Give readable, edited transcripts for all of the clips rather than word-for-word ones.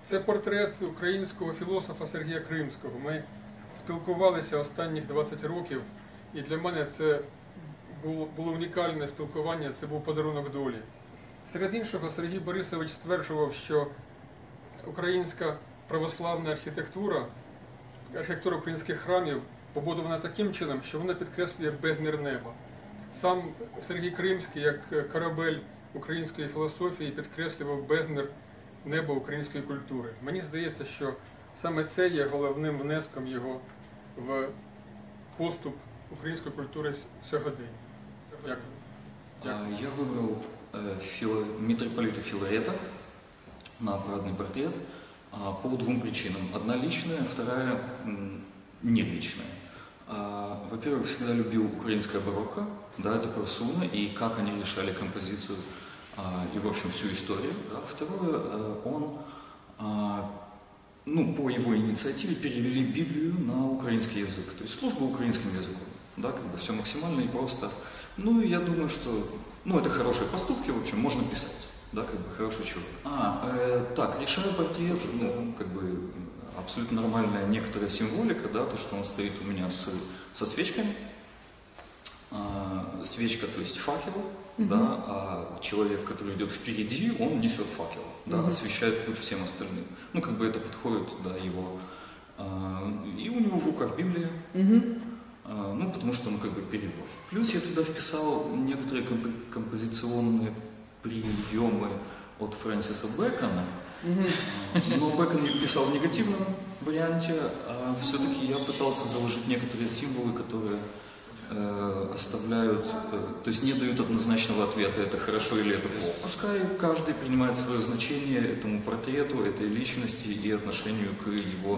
Це портрет українського філософа Сергія Кримського. Ми спілкувалися останніх 20 років, і для мене це було унікальне спілкування, це був подарунок долі. Серед іншого, Сергій Борисович стверджував, що українська православна архітектура українських храмів побудована таким чином, що вона підкреслює безмір неба. Сам Сергій Кримський, як корабель української філософії, підкреслював безмір неба української культури. Мені здається, що саме це є головним внеском його в поступ української культури сьогодення. Дякую. Я выбрал митрополита Филарета на парадный портрет по двум причинам. Одна личная, вторая не личная. Во-первых, всегда любил украинское барокко, да, это Просуна, и как они решали композицию и, в общем, всю историю. А второе, по его инициативе перевели Библию на украинский язык, то есть служба украинским языком, да, как бы все максимально и просто. Ну, и я думаю, что, это хорошие поступки, в общем, можно писать, да, как бы хороший человек. Так, решаю портрет, абсолютно нормальная некоторая символика, да, то, что он стоит у меня со свечками. Свечка, то есть факел, да, а человек, который идет впереди, он несет факел, да, освещает путь всем остальным. Это подходит, да, его. И у него в руках Библия, потому что он перебор. Плюс я туда вписал некоторые композиционные приемы от Фрэнсиса Бэкона. Но Бэкон писал в негативном варианте, а все-таки я пытался заложить некоторые символы, которые оставляют, то есть не дают однозначного ответа, это хорошо или это плохо. Пускай каждый принимает свое значение этому портрету, этой личности и отношению к его,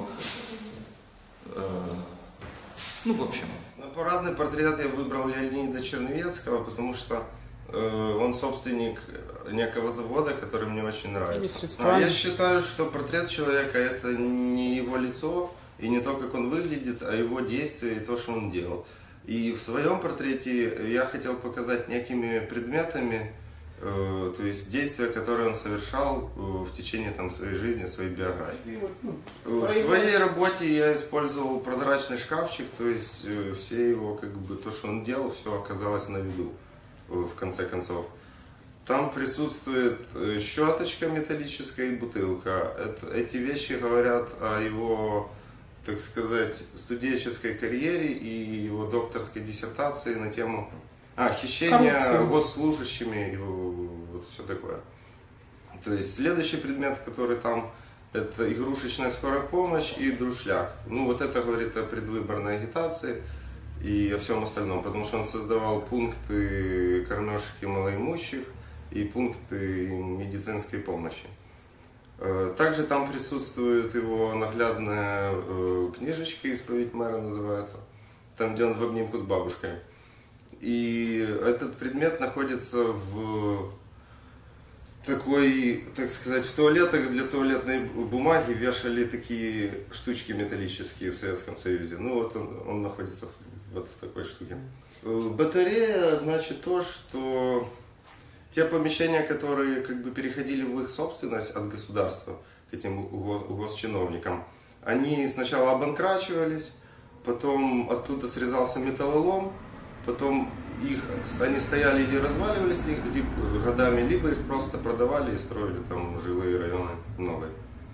в общем. На парадный портрет я выбрал Леонида Черновецкого, потому что он собственник некого завода, который мне очень нравится. Я считаю, что портрет человека — это не его лицо и не то, как он выглядит, а его действия и то, что он делал. И в своем портрете я хотел показать некими предметами, то есть действия, которые он совершал в течение своей жизни, своей биографии. В своей работе я использовал прозрачный шкафчик, то есть все его, то, что он делал, все оказалось на виду, в конце концов. Там присутствует щеточка металлическая и бутылка. Эти вещи говорят о его, так сказать, студенческой карьере и его докторской диссертации на тему хищения госслужащими и вот все такое. То есть следующий предмет, который там, это игрушечная скорая помощь и друшляк. Это говорит о предвыборной агитации и о всем остальном, потому что он создавал пункты кормежки малоимущих и пункты медицинской помощи. Также там присутствует его наглядная книжечка «Исповедь мэра» называется, там, где он в обнимку с бабушкой. И этот предмет находится в такой, так сказать, в туалетах для туалетной бумаги вешали такие штучки металлические в Советском Союзе. Он находится в такой штуке. Батарея значит то, что те помещения, которые переходили в их собственность от государства к этим госчиновникам, они сначала обанкрачивались, потом оттуда срезался металлолом, потом они стояли или разваливались годами, либо их просто продавали и строили там жилые районы новые.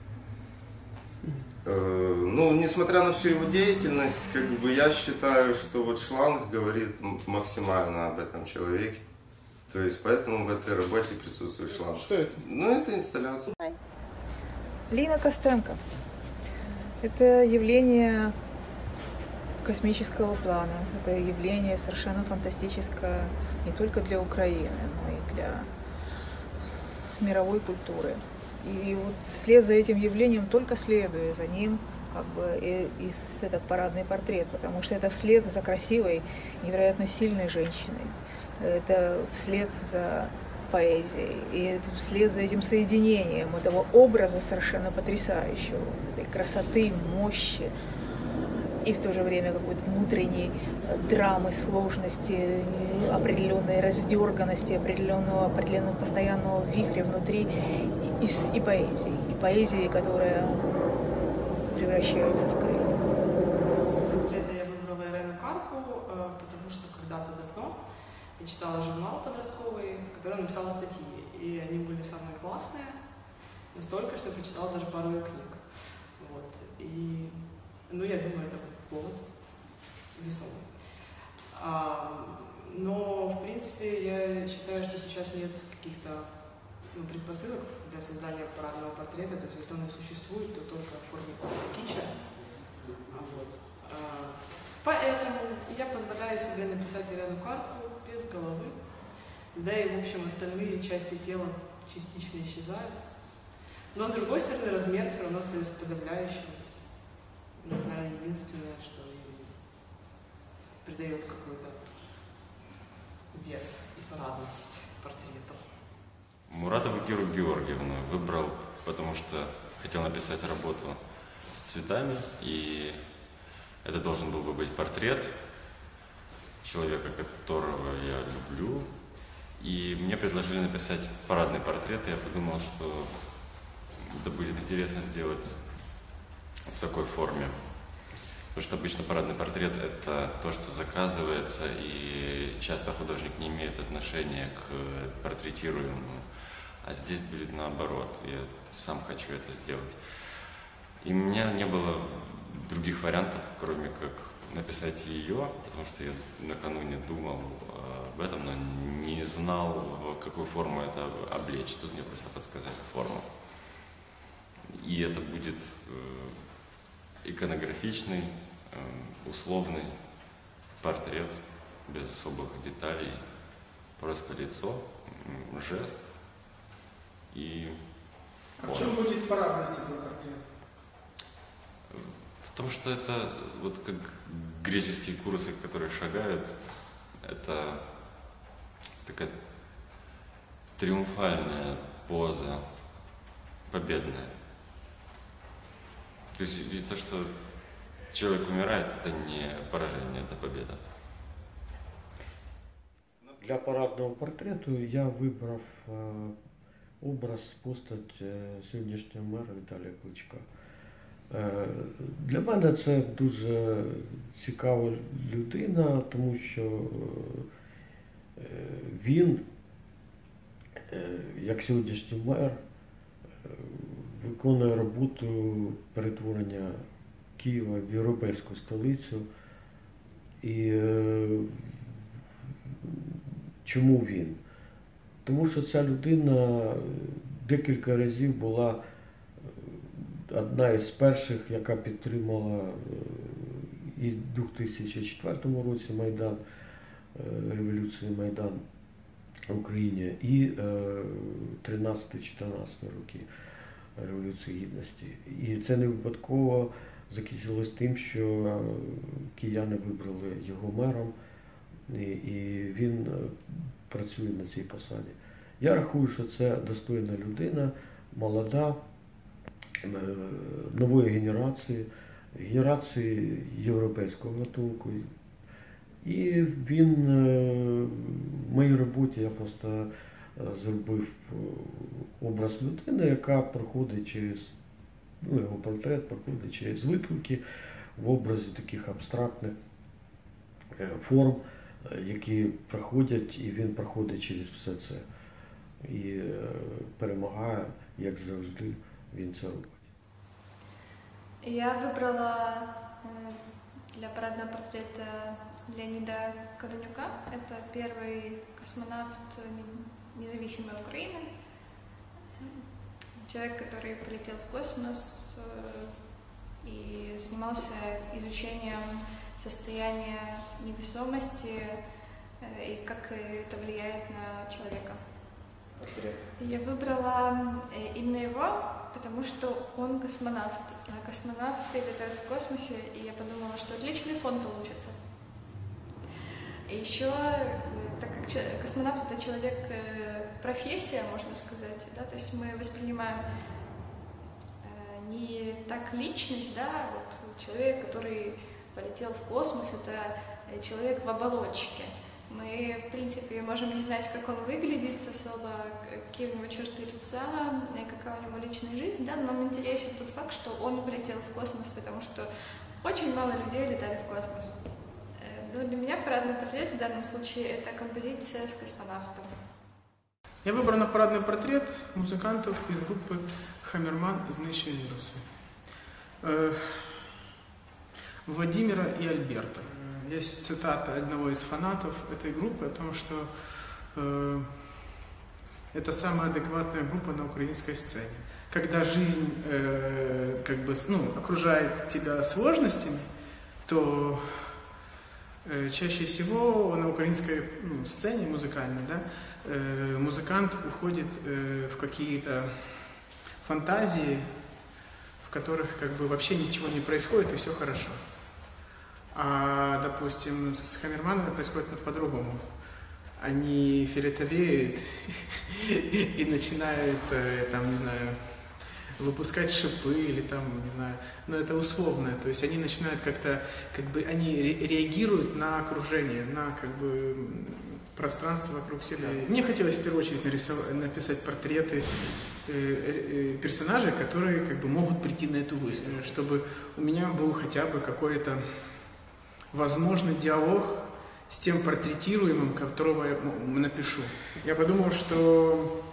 Несмотря на всю его деятельность, я считаю, что шланг говорит максимально об этом человеке. То есть поэтому в этой работе присутствует шланг. Что это? Это инсталляция. Лина Костенко. Это явление космического плана. Это явление совершенно фантастическое не только для Украины, но и для мировой культуры. И вот вслед за этим явлением, только следуя за ним, и этот парадный портрет, потому что это вслед за красивой, невероятно сильной женщиной. Это вслед за поэзией, и вслед за этим соединением этого образа совершенно потрясающего, этой красоты, мощи, и в то же время какой-то внутренней драмы, сложности, определенной раздерганности, определенного постоянного вихря внутри и поэзии, которая превращается в крылья. Портрета я выбрала Ирену Карпу, потому что когда-то давно я читала журнал подростковый, в котором написала статьи, и они были самые классные, настолько, что я прочитала даже пару ее книг. Вот. И, ну, я думаю, это повод весомый. Но, в принципе, я считаю, что сейчас нет каких-то предпосылок для создания парадного портрета, то есть если он и существует, то только в форме кича. Вот. Поэтому я позволяю себе написать Ирену Карпу без головы, да и, в общем, остальные части тела частично исчезают. Но, с другой стороны, размер все равно остается подавляющим. Наверное, единственное, что и придает какой-то вес и парадность портрету. Муратову Киру Георгиевну выбрал, потому что хотел написать работу с цветами, и это должен был бы быть портрет человека, которого я люблю. И мне предложили написать парадный портрет, и я подумал, что это будет интересно сделать в такой форме. Потому что обычно парадный портрет – это то, что заказывается, и часто художник не имеет отношения к портретируемому. А здесь будет наоборот. Я сам хочу это сделать. И у меня не было других вариантов, кроме как написать ее, потому что я накануне думал об этом, но не знал, в какую форму это облечь. Тут мне просто подсказали форму. И это будет иконографичный, условный портрет, без особых деталей, просто лицо, жест и форма. А в чем будет парадность этого портрета? В том, что это вот как греческие курсы, которые шагают, это такая триумфальная поза, победная. То есть то, что человек умирает, это не поражение, это победа. Для парадного портрету я вибрав образ, постать сьогоднішнього мера Віталія Кличка. Для мене це дуже цікава людина, тому що він, як сьогоднішній мер, виконує роботу перетворення Києва в європейську столицю. І чому він? Тому що ця людина декілька разів була одна із перших, яка підтримала і в 2004 році Майдан, революцію Майдан в Україні, і 13-14 роки Революції Гідності. І це не випадково закінчилось тим, що кияни вибрали його мером, і він працює на цій посаді. Я рахую, що це достойна людина, молода, нової генерації європейського гатунку. І він в моїй роботі я просто зробив образ людини, яка проходить через, його портрет проходить через виклики в образі таких абстрактних форм, які проходять, і він проходить через все це. І перемагає, як завжди, він це робить. Я выбрала для парадного портрета Леонида Каденюка. Это первый космонавт независимой Украины. Человек, который полетел в космос и занимался изучением состояния невесомости и как это влияет на человека. Я выбрала именно его, потому что он космонавт. А космонавты летают в космосе, и я подумала, что отличный фон получится. И еще, так как космонавт — это человек, профессия, можно сказать, да, то есть мы воспринимаем не так личность, да, вот человек, который полетел в космос, это человек в оболочке. Мы, в принципе, можем не знать, как он выглядит особо, какие у него черты лица, какая у него личная жизнь, да, но нам интересен тот факт, что он полетел в космос, потому что очень мало людей летали в космос. Но для меня парадный портрет в данном случае это композиция с космонавтом. Я выбрал на парадный портрет музыкантов из группы Хаммерман из Nation Heroes. Владимира и Альберта. Есть цитата одного из фанатов этой группы о том, что это самая адекватная группа на украинской сцене. Когда жизнь окружает тебя сложностями, то чаще всего на украинской сцене музыкальной, да, музыкант уходит в какие-то фантазии, в которых вообще ничего не происходит и все хорошо. А, допустим, с Хаммерманами происходит по-другому. Они фиолетовеют и начинают, выпускать шипы или но это условно. То есть они начинают они реагируют на окружение, на пространство вокруг себя. Мне хотелось в первую очередь написать портреты персонажей, которые могут прийти на эту выставку, чтобы у меня был хотя бы какой-то возможный диалог с тем портретируемым, которого я напишу. Я подумал, что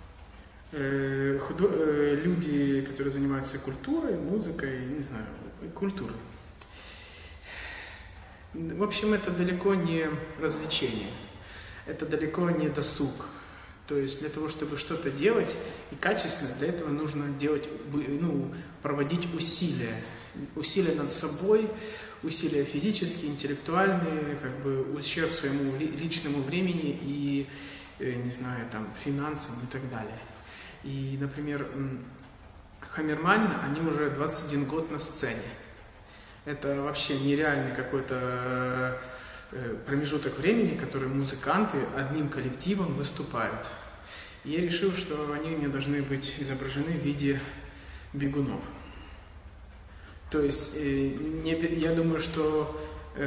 люди, которые занимаются культурой, музыкой, культурой, в общем, это далеко не развлечение, это далеко не досуг. То есть для того, чтобы что-то делать и качественно, для этого нужно проводить усилия над собой, усилия физические, интеллектуальные, ущерб своему личному времени и, финансам и так далее. И, например, Хаммерманы, они уже 21 год на сцене. Это вообще нереальный какой-то промежуток времени, который музыканты одним коллективом выступают. И я решил, что они у меня должны быть изображены в виде бегунов. То есть я думаю, что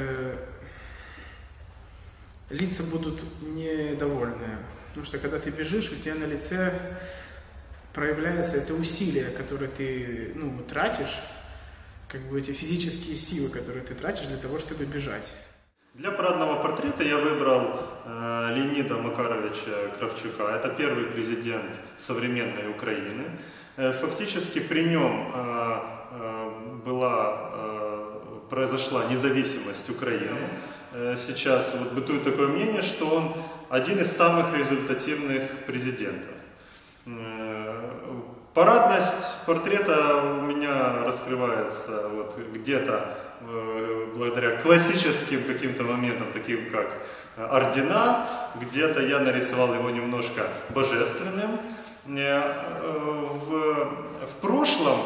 лица будут недовольны, потому что когда ты бежишь, у тебя на лице проявляется это усилие, которое ты тратишь, эти физические силы, которые ты тратишь для того, чтобы бежать. Для парадного портрета я выбрал Леонида Макаровича Кравчука. Это первый президент современной Украины. Фактически при нем произошла независимость Украины. Сейчас бытует такое мнение, что он один из самых результативных президентов. Парадность портрета у меня раскрывается где-то благодаря классическим каким-то моментам, таким как ордена, где-то я нарисовал его немножко божественным. В прошлом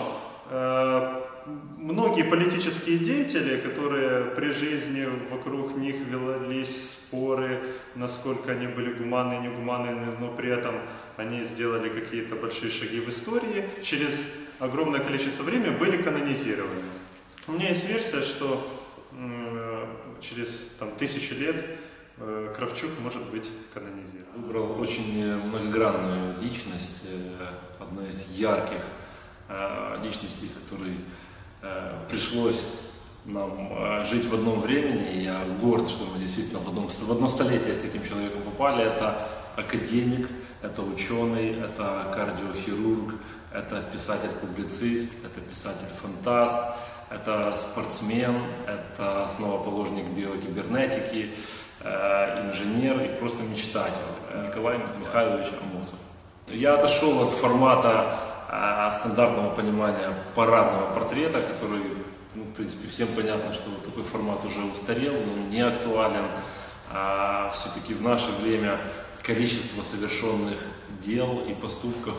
многие политические деятели, которые при жизни вокруг них велись споры, насколько они были гуманны и негуманны, но при этом они сделали какие-то большие шаги в истории, через огромное количество времени были канонизированы. У меня есть версия, что через 1000 лет Кравчук может быть канонизирован. Выбрал очень многогранную личность, одна из ярких личностей, с которой пришлось нам жить в одном времени. И я горд, что мы действительно в одно столетие с таким человеком попали. Это академик, это ученый, это кардиохирург, это писатель-публицист, это писатель-фантаст, это спортсмен, это основоположник биокибернетики, инженер и просто мечтатель Николай Михайлович Амосов. Я отошел от формата стандартного понимания парадного портрета, который, в принципе, всем понятно, что такой формат уже устарел, он не актуален. Все-таки в наше время количество совершенных дел и поступков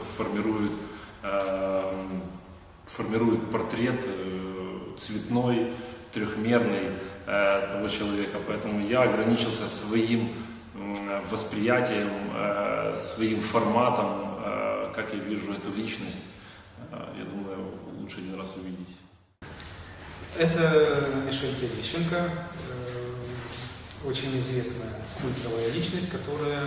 формирует портрет цветной, трехмерный того человека. Поэтому я ограничился своим восприятием, своим форматом, как я вижу эту личность. Я думаю, лучше один раз увидеть. Это Мишель Терещенко, очень известная культовая личность, которая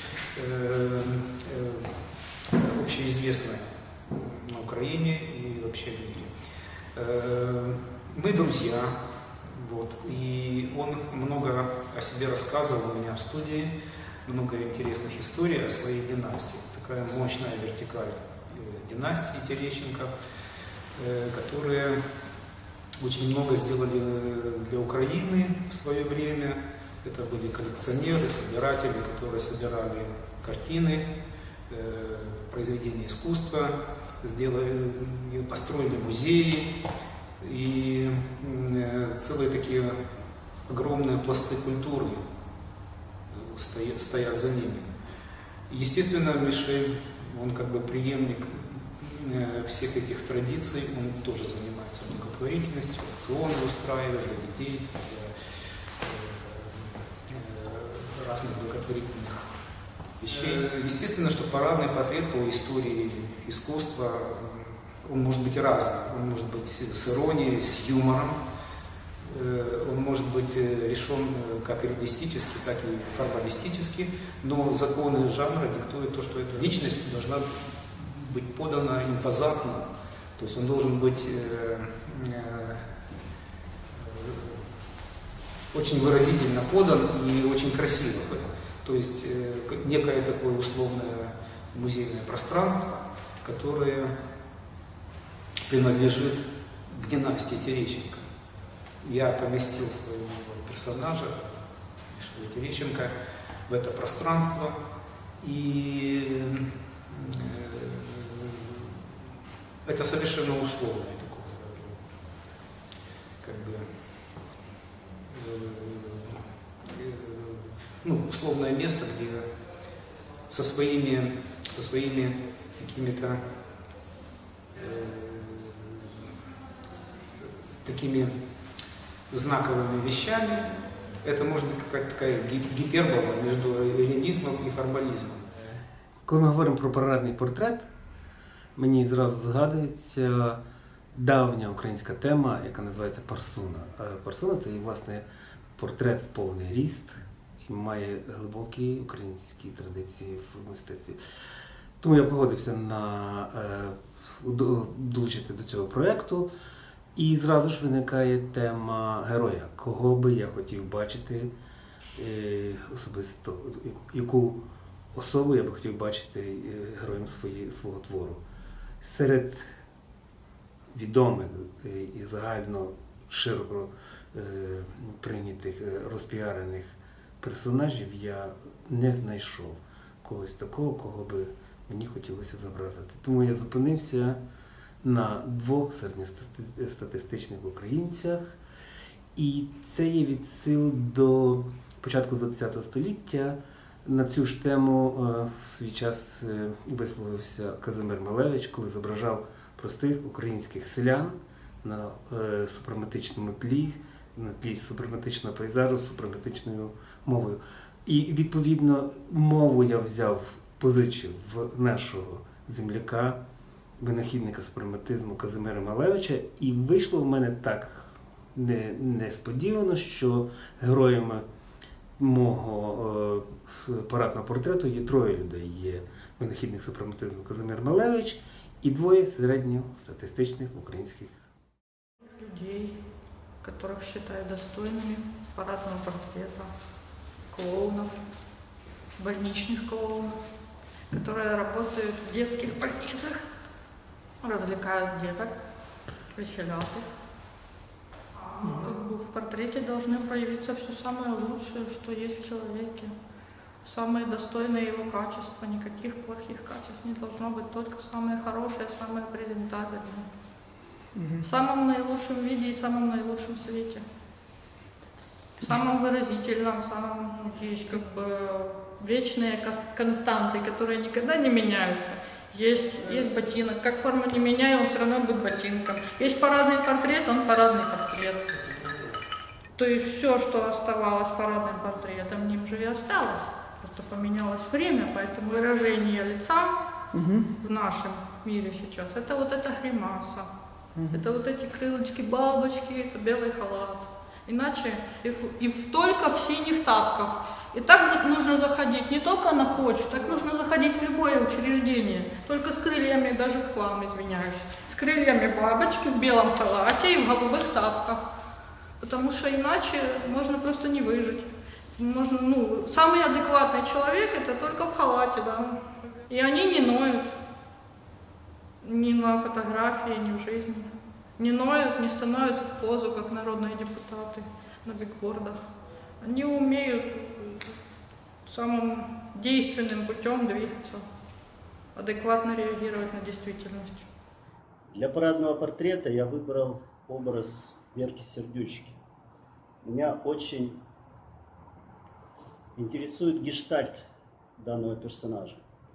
общеизвестная на Украине и вообще в мире. Мы друзья, вот, и он много о себе рассказывал у меня в студии, много интересных историй о своей династии. Такая мощная вертикаль династии Терещенко, которые очень много сделали для Украины в свое время. Это были коллекционеры, собиратели, которые собирали картины, произведения искусства, построили музеи и целые такие огромные пласты культуры стоят за ними. Естественно, Мишель, он как бы преемник всех этих традиций, он тоже занимается благотворительностью, аукционы устраивает для детей, для разных благотворительных вещей. Естественно, что парадный портрет по истории искусства, он может быть разным, он может быть с иронией, с юмором, он может быть решен как реалистически, так и формалистически, но законы жанра диктуют то, что эта личность должна быть подана импозантно, то есть он должен быть очень выразительно подан и очень красиво. То есть некое такое условное музейное пространство, которое принадлежит к династии Терещенко. Я поместил своего персонажа, Мишеля Терещенко, в это пространство, и это совершенно условное такое, как бы, условное место, где со своими какими-то такими знаковыми вещами. Это может быть какая-то такая гипербола между реалізмом і формалізмом. Коли ми говоримо про парадний портрет, мені зразу згадується давня українська тема, яка називається парсуна. Парсуна – це, власне, портрет в повний ріст і має глибокі українські традиції в мистецтві. Тому я погодився долучитися до цього проєкту. І зразу ж виникає тема героя, кого би я хотів бачити особисто, яку особу я би хотів бачити героєм свого твору. Серед відомих і загально широко прийнятих, розпіарених персонажів я не знайшов когось такого, кого би мені хотілося зобразити. Тому я зупинився на двох середньостатистичних українцях. І це є відсил до початку ХХ століття. На цю ж тему в свій час висловився Казимир Малевич, коли зображав простих українських селян на супрематичному тлі, на тлі супрематичного пейзажу, з супрематичною мовою. І, відповідно, мову я позичив в нашого земляка, винахідника супрематизму Казимира Малевича, і вийшло в мене так несподівано, що героями мого парадного портрету є троє людей. Є винахідник супрематизму Казимир Малевич і двоє середньостатистичних українських людей, которых считаю достойными парадного портрета, клоунов, больничных клоунов, которые работают в детских больницах, развлекают деток, веселят их. Как бы в портрете должны проявиться все самое лучшее, что есть в человеке. Самые достойные его качества, никаких плохих качеств не должно быть, только самые хорошие, самые презентабельные. В самом наилучшем виде и самом наилучшем свете. В самом выразительном, в самом есть как бы вечные константы, которые никогда не меняются. Есть ботинок. Как форма не меняет, он все равно будет ботинком. Есть парадный портрет, он парадный портрет. То есть все, что оставалось парадным портретом, ним же и осталось. Просто поменялось время, поэтому выражение лица в нашем мире сейчас, это вот эта гримаса. Это вот эти крылышки, бабочки, это белый халат. Иначе только в синих тапках. И так нужно заходить не только на почту, так нужно заходить в любое учреждение. Только с крыльями, даже к вам, извиняюсь. С крыльями бабочки в белом халате и в голубых тапках. Потому что иначе можно просто не выжить. Самый адекватный человек это только в халате, да. И они не ноют. Ни на фотографии, ни в жизни. Не ноют, не становятся в позу, как народные депутаты на бигбордах. Они умеют самым действенным путем двигаться, адекватно реагировать на действительность. Для парадного портрета я выбрал образ Верки Сердючки. Меня очень интересует гештальт данного персонажа.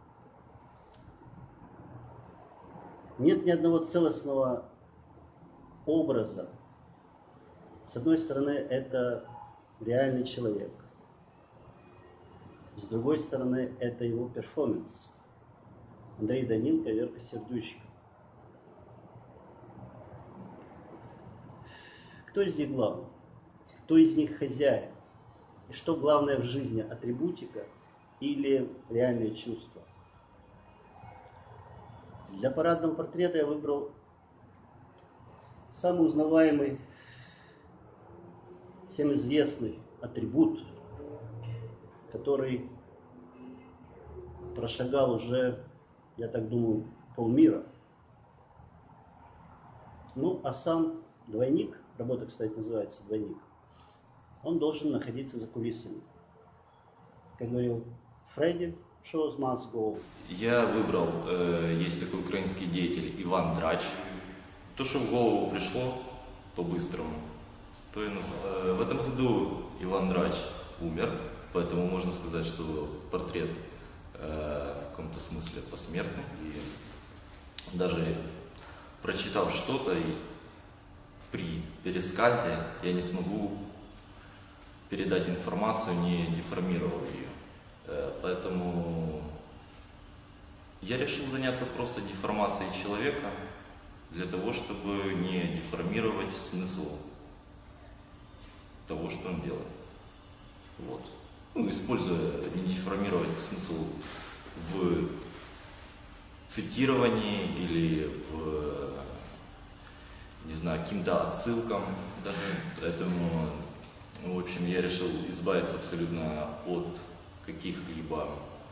Нет ни одного целостного образа. С одной стороны, это реальный человек. С другой стороны, это его перформанс. Андрей Данилко, Верка Сердючка. Кто из них главный? Кто из них хозяин? И что главное в жизни, атрибутика или реальные чувства? Для парадного портрета я выбрал самый узнаваемый, всем известный атрибут, который прошагал уже, я так думаю, полмира. А сам двойник, работа, кстати, называется «Двойник», он должен находиться за кулисами. Как говорил Фредди, shows must go. Я выбрал, есть такой украинский деятель Иван Драч. То, что в голову пришло по-быстрому, то и назвал. В этом году Иван Драч умер, поэтому можно сказать, что портрет в каком-то смысле посмертный. И даже прочитав что-то, при пересказе я не смогу передать информацию, не деформировав ее. Поэтому я решил заняться просто деформацией человека, для того, чтобы не деформировать смысл того, что он делает. Вот. Используя, не деформировать смысл в цитировании или в, не знаю, каким-то отсылкам. Даже поэтому, в общем, я решил избавиться абсолютно от каких-либо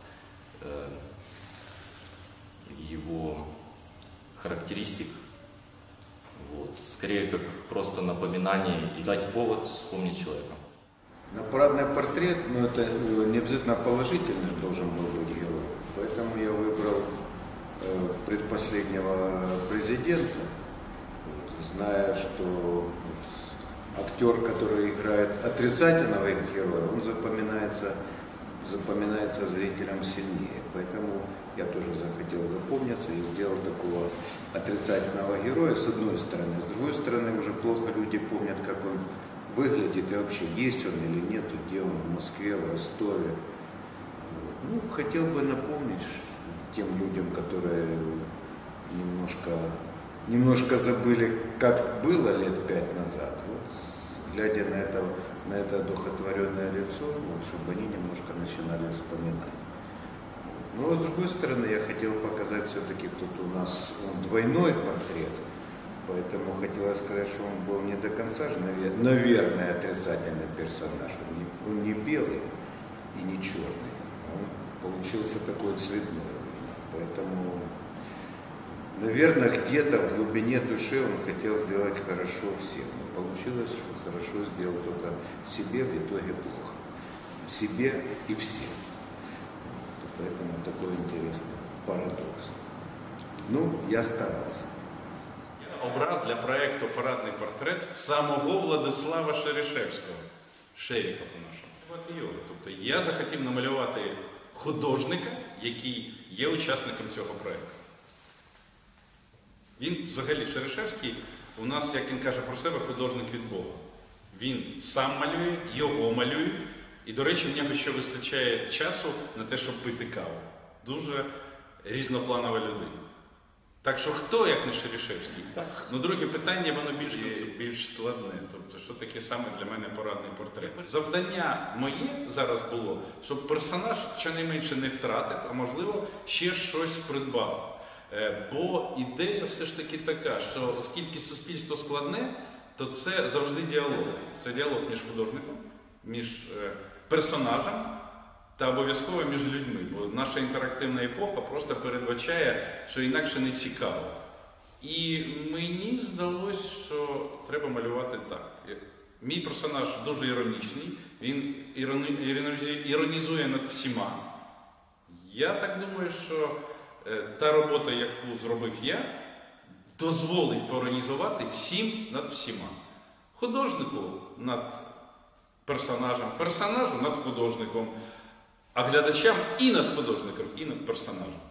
его характеристик. Вот. Скорее как просто напоминание и дать повод вспомнить человека. На парадный портрет, это не обязательно положительный должен был быть герой. Поэтому я выбрал предпоследнего президента, зная, что актер, который играет отрицательного героя, он запоминается зрителям сильнее. Поэтому я тоже захотел запомниться и сделал такого отрицательного героя с одной стороны. С другой стороны, уже плохо люди помнят, как он выглядит и вообще есть он или нет, где он, в Москве, в Ростове. Хотел бы напомнить тем людям, которые немножко забыли, как было лет 5 назад. Глядя на это одухотворенное лицо, чтобы они немножко начинали вспоминать. Но с другой стороны, я хотел показать все-таки, тут у нас двойной портрет, поэтому хотелось сказать, что он был не до конца же, наверное, отрицательный персонаж. Он не белый и не черный, он получился такой цветной. Поэтому, наверное, где-то в глубине души он хотел сделать хорошо всем. Но получилось, что хорошо сделал только себе, в итоге плохо. Себе и всем. Поэтому такой интересный парадокс. Я старався. Обрав для проєкту «Парадний портрет» самого Владислава Шерешевського, Шеріка по-нашому. Тобто я захотів намалювати художника, який є учасником цього проєкту. Він, взагалі, Шерешевський, у нас, як він каже про себе, художник від Бога. Він сам малює, його малюють. І, до речі, в нього ще вистачає часу на те, щоб пити каву. Дуже різнопланова людина. Так що хто, як не Шерішевський? Ну, друге питання, воно більш складне. Тобто, що таке саме для мене порадний портрет? Завдання моє зараз було, щоб персонаж щонайменше не втратив, а можливо ще щось придбав. Бо ідея все ж таки така, що оскільки суспільство складне, то це завжди діалог. Це діалог між художником, між персонажем та обов'язково між людьми. Бо наша інтерактивна епоха просто передбачає, що інакше не цікаво. І мені здалося, що треба малювати так. Мій персонаж дуже іронічний, він іронізує над всіма. Я так думаю, що та робота, яку зробив я, дозволить поіронізувати всім над всіма. Художнику над персонажем, персонажу над художником, а глядачам і над художником, і над персонажем.